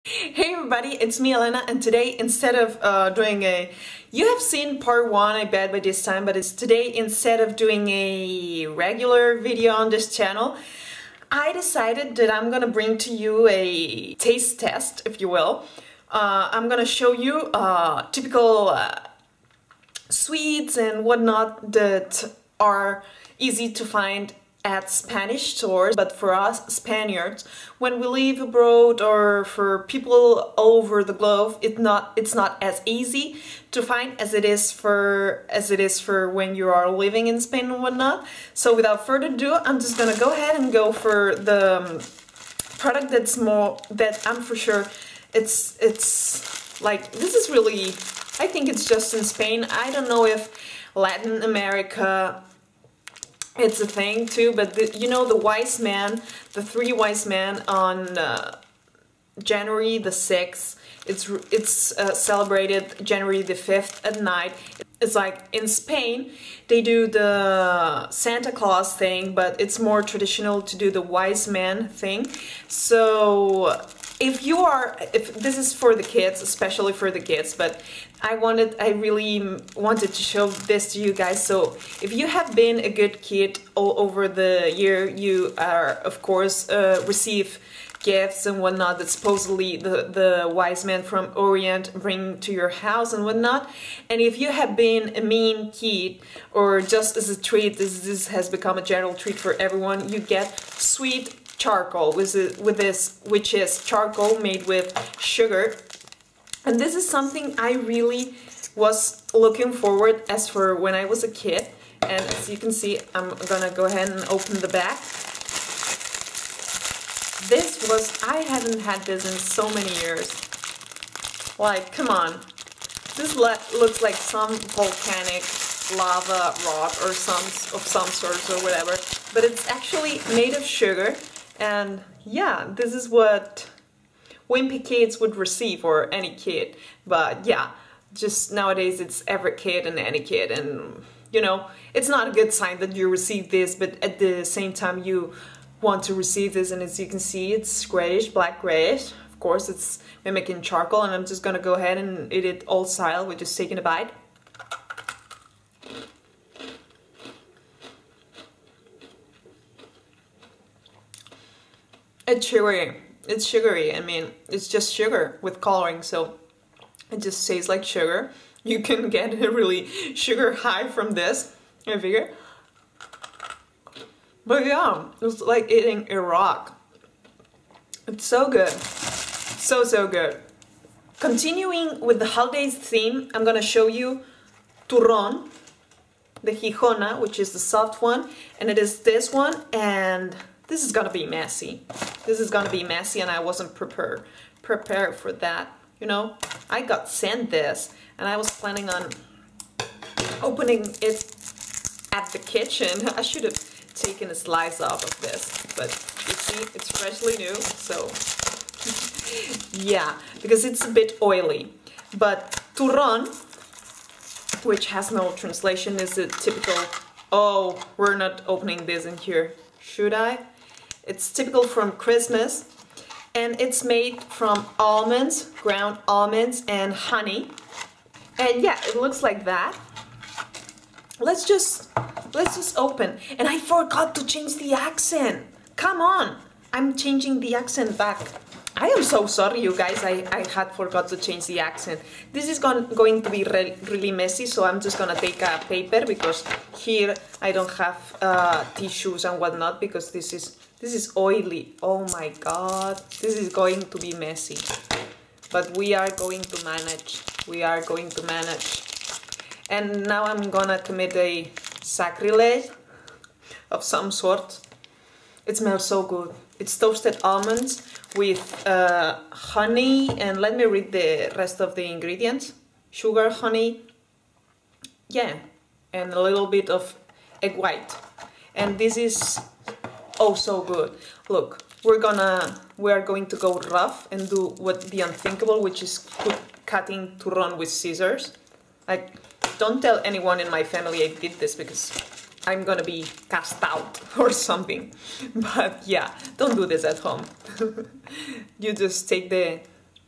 Hey everybody, it's me Elena, and today instead of you have seen part 1 I bet by this time, but it's today instead of doing a regular video on this channel, I decided that I'm gonna bring to you a taste test, if you will. I'm gonna show you typical sweets and whatnot that are easy to find at Spanish stores, but for us Spaniards, when we live abroad or for people all over the globe, it's not as easy to find as it is for when you are living in Spain and whatnot. So without further ado, I'm just gonna go ahead and go for the product that I'm for sure it's like, this is really, I think it's just in Spain. I don't know if Latin America it's a thing too, but you know, the wise man, the 3 wise men on January the 6th, it's celebrated January the 5th at night. It's like in Spain they do the Santa Claus thing, but it's more traditional to do the wise man thing. So if this is for the kids, especially for the kids, but I really wanted to show this to you guys. So if you have been a good kid all over the year, you are of course receive gifts and whatnot that supposedly the wise men from Orient bring to your house and whatnot. And if you have been a mean kid, or just as a treat, this has become a general treat for everyone, you get sweet charcoal with this, which is charcoal made with sugar. And this is something I really was looking forward as for when I was a kid. And as you can see, I'm gonna go ahead and open the bag. I haven't had this in so many years. Like, come on. This looks like some volcanic lava rock or some sort or whatever. But it's actually made of sugar. And yeah, this is what wimpy kids would receive, or any kid. But yeah, just nowadays it's every kid and any kid, and you know, it's not a good sign that you receive this, but at the same time you want to receive this. And as you can see, it's grayish, black grayish. Of course it's mimicking charcoal, and I'm just gonna go ahead and eat it all style with just taking a bite. It's sugary. It's sugary. I mean, it's just sugar with coloring, so it just tastes like sugar. You can get a really sugar high from this, I figure. But yeah, it's like eating a rock. It's so good. So good. Continuing with the holidays theme, I'm gonna show you Turron, the Gijona, which is the soft one, and it is this one, and this is gonna be messy. This is gonna be messy, and I wasn't prepared for that. You know, I got sent this, and I was planning on opening it at the kitchen. I should have taken a slice off of this, but you see, it's freshly new, so yeah, because it's a bit oily. But Turron, which has no translation, is a typical, oh, we're not opening this in here, should I? It's typical from Christmas, and it's made from almonds, ground almonds, and honey. And yeah, it looks like that. Let's just open. And I forgot to change the accent. Come on, I'm changing the accent back. I am so sorry, you guys. I had forgot to change the accent. This is going to be really messy, so I'm just gonna take a paper, because here I don't have tissues and whatnot, because this is oily. Oh my god, this is going to be messy. But we are going to manage. We are going to manage. And now I'm gonna commit a sacrilege of some sort. It smells so good. It's toasted almonds with honey, and let me read the rest of the ingredients. Sugar, honey, yeah, and a little bit of egg white. And this is oh so good. Look, we are going to go rough and do what the unthinkable, which is cutting Turron with scissors. Like, don't tell anyone in my family I did this, because I'm gonna be cast out or something. But yeah, don't do this at home. You just take the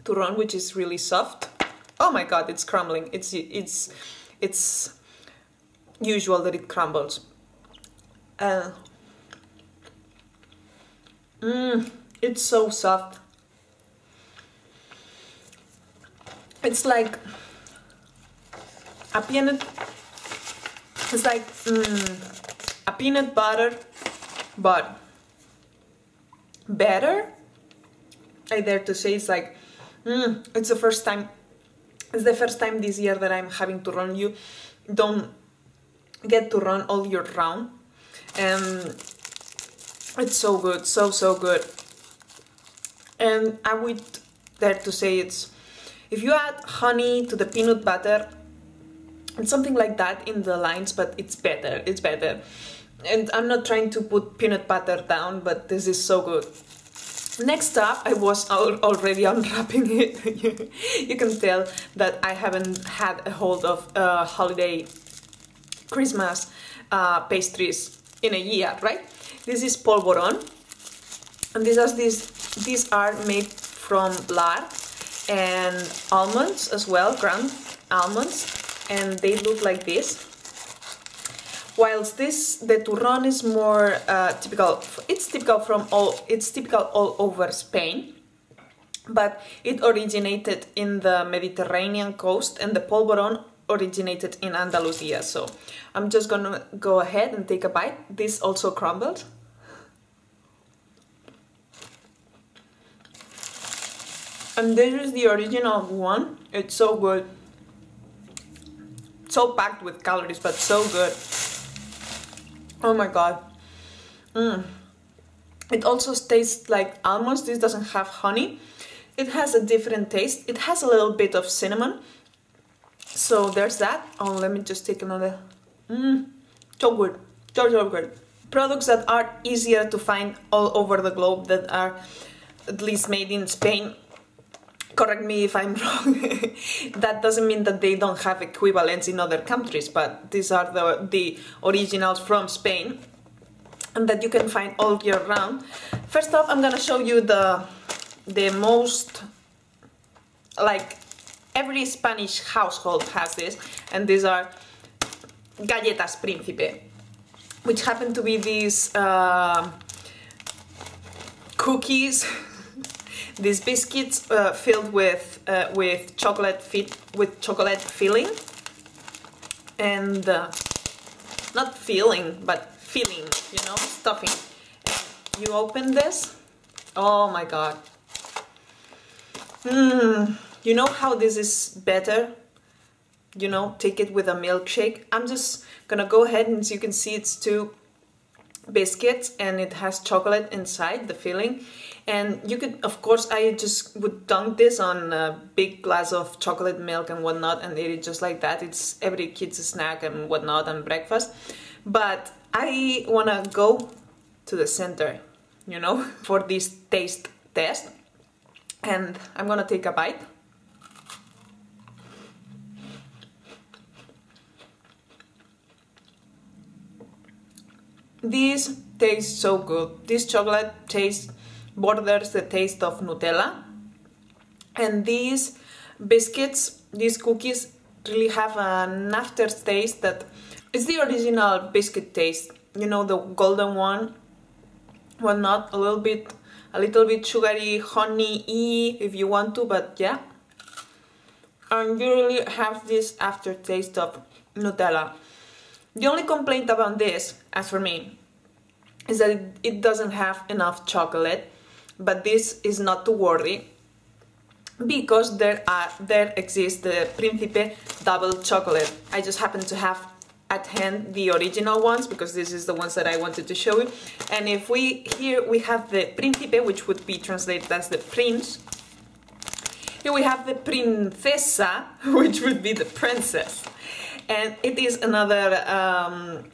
Turron, which is really soft. Oh my god, it's crumbling. It's usual that it crumbles. It's so soft. It's like a peanut. It's like a peanut butter, but better. I dare to say it's like it's the first time. It's the first time this year that I'm having Turron. You don't get Turron all year round, and it's so good, so good. And I would dare to say it's, if you add honey to the peanut butter, it's something like that in the lines, but it's better. It's better. And I'm not trying to put peanut butter down, but this is so good. Next up, I was already unwrapping it. You can tell that I haven't had a hold of holiday Christmas pastries in a year, right? This is polvoron, and these are made from lard and almonds as well, ground almonds, and they look like this. Whilst the Turron is more typical, it's typical all over Spain, but it originated in the Mediterranean coast, and the polvoron originated in Andalusia. So I'm just gonna go ahead and take a bite. This also crumbled. And this is the original one. It's so good. So packed with calories, but so good. Oh my god. It also tastes like almonds. This doesn't have honey. It has a different taste. It has a little bit of cinnamon. So there's that. Oh, let me just take another. So good. So good. Products that are easier to find all over the globe, that are at least made in Spain. Correct me if I'm wrong. That doesn't mean that they don't have equivalents in other countries, but these are the originals from Spain, and that you can find all year round. First off, I'm gonna show you the most, like, every Spanish household has this, and these are galletas príncipe, which happen to be these cookies. These biscuits filled with chocolate filling, and not filling, but filling, you know, stuffing. And you open this. Oh my god. You know how this is better? You know, take it with a milkshake. I'm just gonna go ahead, and as you can see, it's two biscuits, and it has chocolate inside the filling. And you could, of course, I just would dunk this on a big glass of chocolate milk and whatnot and eat it just like that. It's every kid's snack and whatnot and breakfast. But I wanna go to the center, you know, for this taste test. And I'm gonna take a bite. This tastes so good. This chocolate borders the taste of Nutella, and these biscuits, these cookies, really have an aftertaste that is the original biscuit taste, you know, the golden one, well, not a little bit sugary, honey-y if you want to, but yeah, and you really have this aftertaste of Nutella. The only complaint about this, as for me, is that it doesn't have enough chocolate. But this is not too worry, because there exists the Príncipe double chocolate. I just happen to have at hand the original ones, because this is the ones that I wanted to show you. And if here we have the Príncipe, which would be translated as the prince. Here we have the Princesa, which would be the princess. And it is another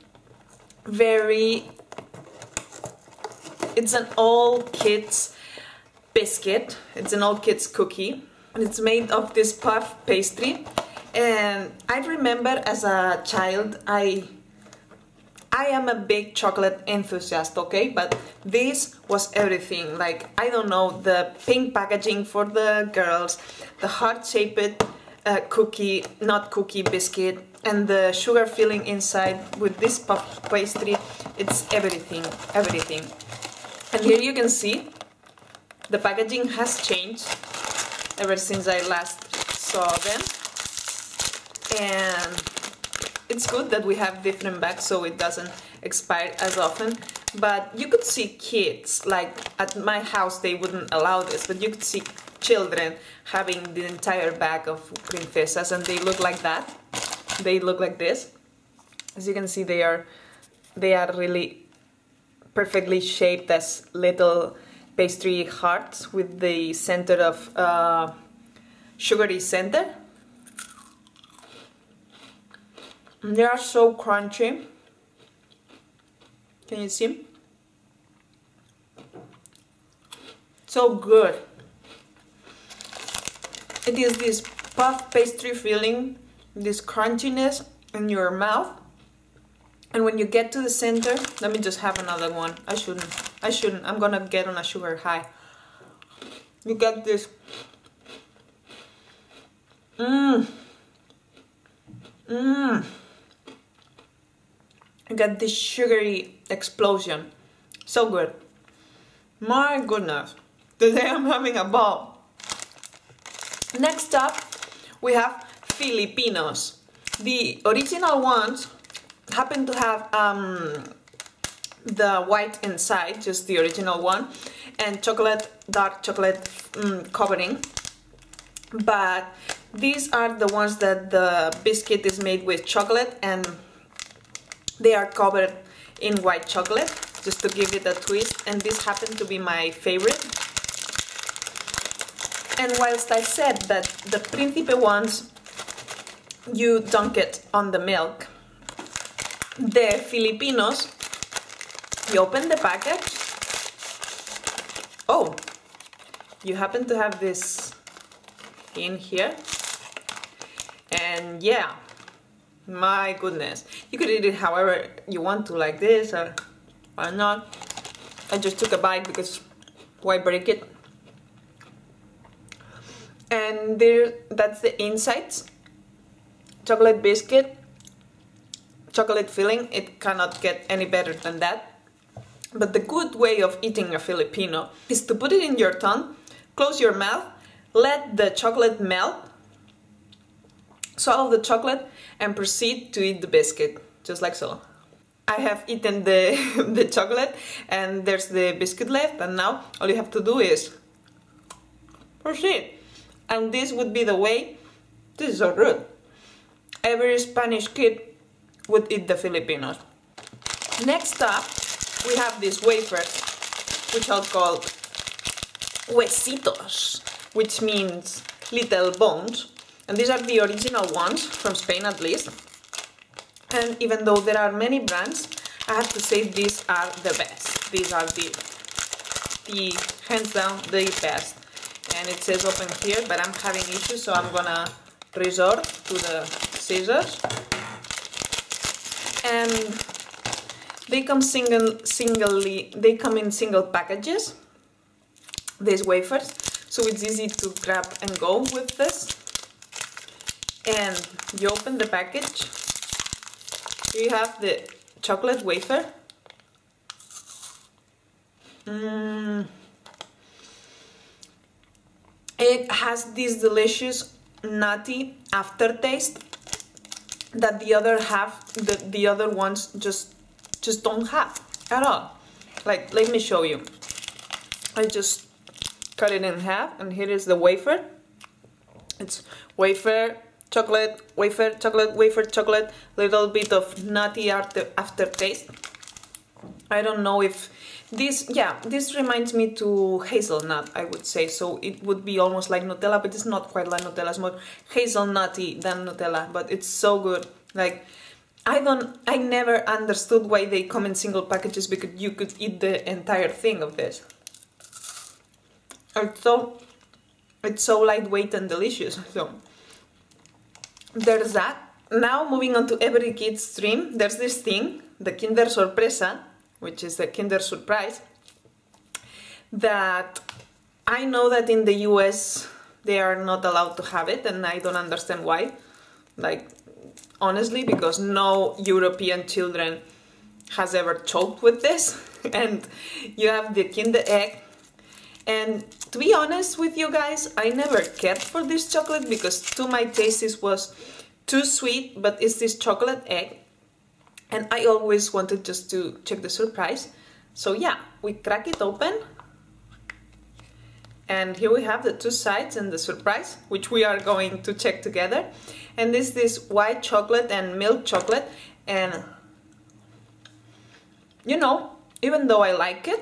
it's an all kids biscuit. It's an all kids cookie, and it's made of this puff pastry. And I remember as a child, I I am a big chocolate enthusiast, okay? But this was everything. Like, I don't know, the pink packaging for the girls, the heart-shaped cookie, not cookie, biscuit, and the sugar filling inside with this puff pastry. It's everything, everything. And here you can see the packaging has changed ever since I last saw them. And it's good that we have different bags so it doesn't expire as often. But you could see kids, like at my house they wouldn't allow this, but you could see children having the entire bag of princesas, and they look like that. They look like this. As you can see, they are really perfectly shaped as little pastry hearts with the center of sugary center. They are so crunchy. Can you see? So good. It is this puff pastry filling, this crunchiness in your mouth. And when you get to the center, let me just have another one. I shouldn't. I'm gonna get on a sugar high. You get this. You get this sugary explosion. So good. My goodness. Today I'm having a ball. Next up, we have Filipinos. The original ones happen to have the white inside, just the original one, and chocolate, dark chocolate covering. But these are the ones that the biscuit is made with chocolate and they are covered in white chocolate, just to give it a twist, and this happened to be my favorite. And whilst I said that the Príncipe ones, you dunk it on the milk, the Filipinos, you open the package, oh, you happen to have this in here, and yeah, my goodness, you could eat it however you want to, like this or not. I just took a bite because why break it? And there, that's the insides. Chocolate biscuit, chocolate filling, it cannot get any better than that. But the good way of eating a Filipino is to put it in your tongue, close your mouth, let the chocolate melt, swallow the chocolate, and proceed to eat the biscuit, just like so. I have eaten the chocolate and there's the biscuit left, and now all you have to do is proceed. And this would be the way. This is so good. Every Spanish kid would eat the Filipinos. Next up, we have these wafers, which are called huesitos, which means little bones. And these are the original ones, from Spain at least. And even though there are many brands, I have to say these are the best. These are the hands down, the best. And it says open here, but I'm having issues, so I'm gonna resort to the scissors. And they come they come in single packages, these wafers, so it's easy to grab and go with this. And you open the package, you have the chocolate wafer. It has this delicious nutty aftertaste that the other ones just don't have at all. Like, let me show you. I just cut it in half, and here is the wafer. It's wafer, chocolate, wafer, chocolate, wafer, chocolate, little bit of nutty aftertaste. I don't know if this, yeah, this reminds me to hazelnut, I would say. So it would be almost like Nutella, but it's not quite like Nutella. It's more hazelnutty than Nutella, but it's so good. Like, I never understood why they come in single packages, because you could eat the entire thing of this. It's so lightweight and delicious. So there's that. Now moving on to every kid's dream, there's this thing the Kinder Sorpresa, which is the Kinder Surprise, that I know that in the US they are not allowed to have it, and I don't understand why. Like, honestly, because no European children has ever choked with this. And you have the Kinder Egg. And to be honest with you guys, I never cared for this chocolate because to my taste it was too sweet, but it's this chocolate egg. And I always wanted just to check the surprise. So yeah, we crack it open. And here we have the two sides and the surprise, which we are going to check together. And this white chocolate and milk chocolate. And you know, even though I like it,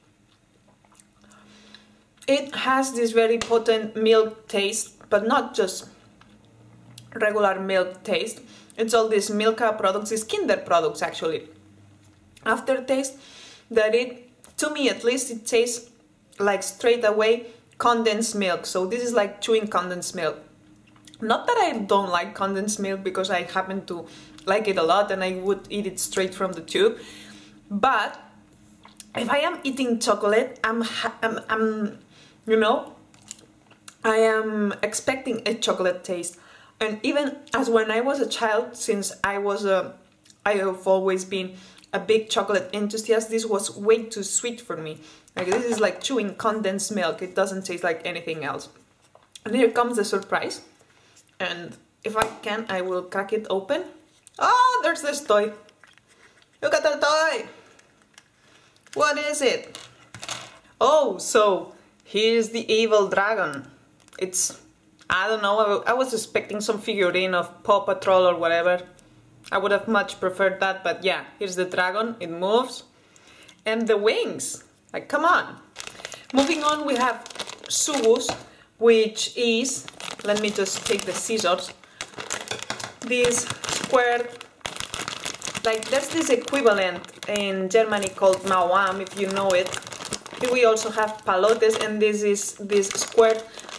it has this very potent milk taste, but not just regular milk taste. It's all these Milka products, these Kinder products actually. Aftertaste that to me at least, it tastes like straight away condensed milk. So this is like chewing condensed milk. Not that I don't like condensed milk, because I happen to like it a lot and I would eat it straight from the tube. But if I am eating chocolate, you know, I am expecting a chocolate taste. And even as when I was a child, since I have always been a big chocolate enthusiast, this was way too sweet for me. Like, this is like chewing condensed milk. It doesn't taste like anything else. And here comes the surprise. And if I can, I will crack it open. Oh, there's this toy. Look at the toy. What is it? Oh, so here's the evil dragon. It's, I don't know, I was expecting some figurine of Paw Patrol or whatever. I would have much preferred that, but yeah, here's the dragon. It moves. And the wings. Like, come on. Moving on, we have Subus, which is, let me just take the scissors, this square, like there's this equivalent in Germany called Mauam, if you know it. Here we also have palotes, and this is this square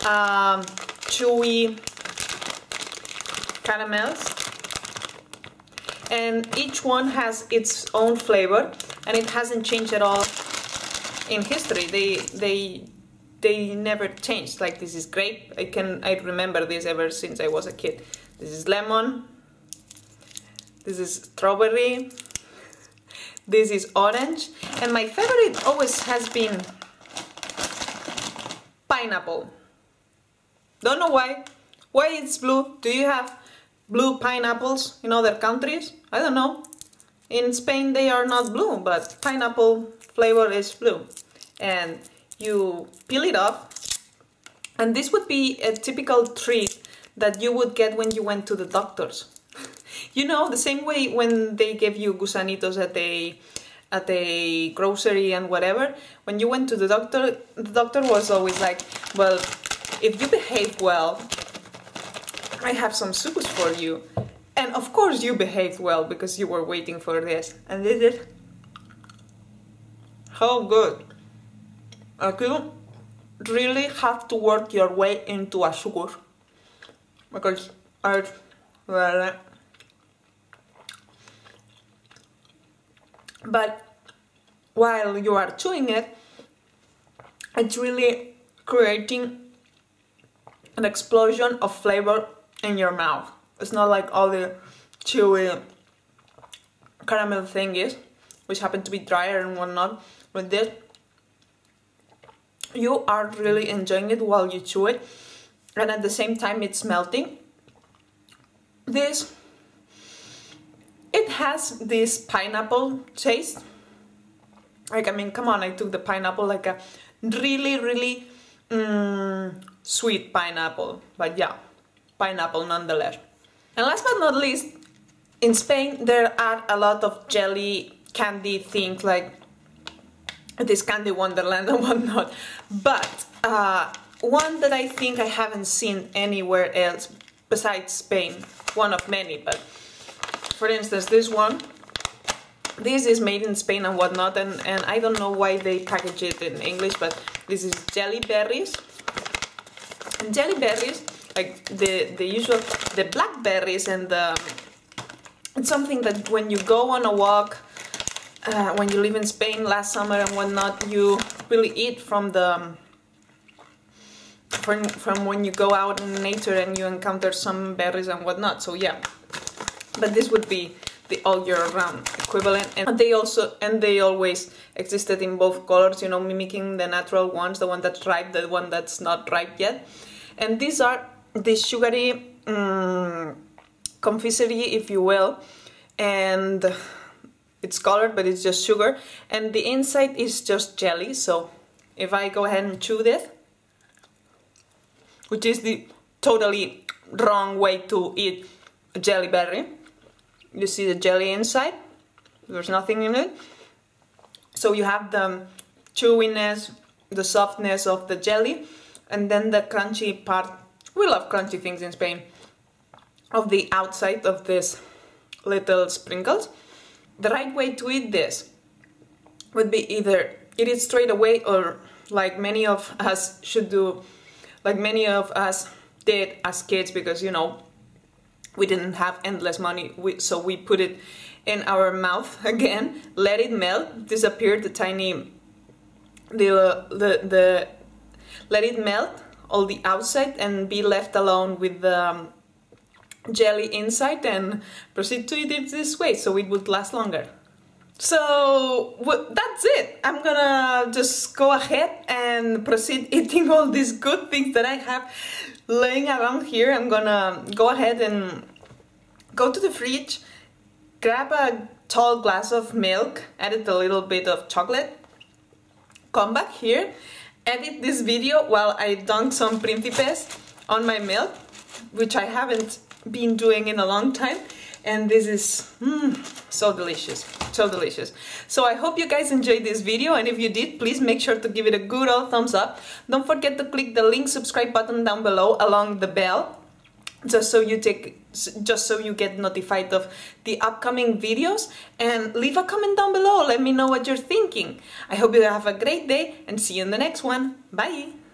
chewy caramels. And each one has its own flavor, and it hasn't changed at all in history. They never changed. Like, this is grape. I remember this ever since I was a kid. This is lemon. This is strawberry. This is orange. And my favorite always has been pineapple. Don't know why. Why it's blue? Do you have blue pineapples in other countries? I don't know. In Spain they are not blue, but pineapple flavor is blue. And you peel it off, and this would be a typical treat that you would get when you went to the doctors. You know, the same way when they gave you gusanitos at a grocery and whatever. When you went to the doctor was always like, well, if you behave well, I have some soups for you. And of course you behaved well because you were waiting for this. And they did. How good. You really have to work your way into a sugar. Because but while you are chewing it, it's really creating an explosion of flavor in your mouth. It's not like all the chewy caramel thingies, which happen to be drier and whatnot. With this, you are really enjoying it while you chew it, and at the same time it's melting. It has this pineapple taste. Like, I mean, come on, I took the pineapple, like a really sweet pineapple, but yeah, pineapple nonetheless. And last but not least, in Spain there are a lot of jelly candy things, like this Candy Wonderland and whatnot, but one that I think I haven't seen anywhere else besides Spain, one of many, but for instance this one, this is made in Spain and whatnot, and I don't know why they package it in English, but this is jelly berries. And jelly berries, like the usual, the blackberries and the It's something that when you go on a walk, when you live in Spain last summer and whatnot, you really eat from the from when you go out in nature and you encounter some berries and whatnot. So yeah, but this would be the all year round equivalent, and they always existed in both colors, you know, mimicking the natural ones, the one that's ripe, the one that's not ripe yet. And these are the sugary confiserie, if you will, and it's colored, but it's just sugar, and the inside is just jelly. So if I go ahead and chew this, which is the totally wrong way to eat a jelly berry. You see the jelly inside, there's nothing in it. So you have the chewiness, the softness of the jelly, and then the crunchy part. We love crunchy things in Spain. Of the outside of this little sprinkles. The right way to eat this would be either eat it straight away, or like many of us should do, like many of us did as kids, because you know we didn't have endless money, so we put it in our mouth again, let it melt, disappear the tiny, let it melt all the outside and be left alone with the jelly inside, and proceed to eat it this way so it would last longer. So that's it. I'm gonna just go ahead and proceed eating all these good things that I have laying around here. I'm gonna go ahead and go to the fridge, grab a tall glass of milk, add a little bit of chocolate, come back here, edit this video while I dunk some principes on my milk, which I haven't been doing in a long time. And this is so delicious, so delicious. So I hope you guys enjoyed this video, and if you did, please make sure to give it a good old thumbs up. Don't forget to click the link subscribe button down below along the bell, just so you get notified of the upcoming videos, and leave a comment down below. Let me know what you're thinking. I hope you have a great day and see you in the next one. Bye!